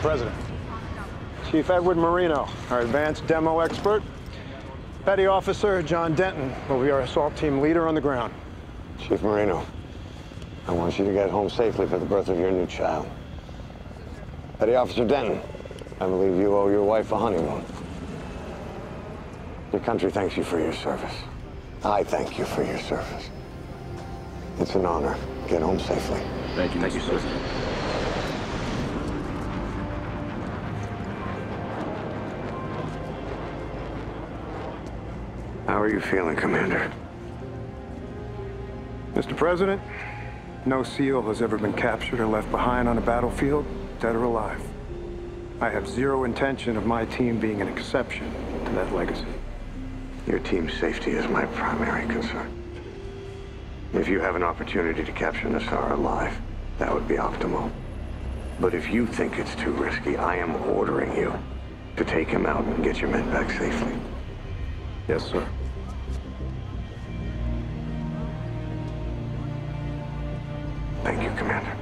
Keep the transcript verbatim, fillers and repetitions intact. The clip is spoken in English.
President. Chief Edward Marino, our advanced demo expert. Petty Officer John Denton will be our assault team leader on the ground. Chief Marino, I want you to get home safely for the birth of your new child. Petty Officer Denton, I believe you owe your wife a honeymoon. Your country thanks you for your service. I thank you for your service. It's an honor. Get home safely. Thank you, thank you, sir. How are you feeling, Commander? Mister President, no SEAL has ever been captured or left behind on a battlefield, dead or alive. I have zero intention of my team being an exception to that legacy. Your team's safety is my primary concern. If you have an opportunity to capture Nassar alive, that would be optimal. But if you think it's too risky, I am ordering you to take him out and get your men back safely. Yes, sir. Thank you, Commander.